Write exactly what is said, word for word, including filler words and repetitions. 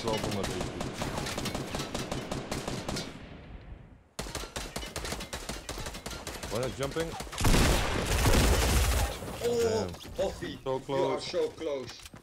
bulmadı. One is jumping. Oh, Damn. Hoffy, So you are close. so close.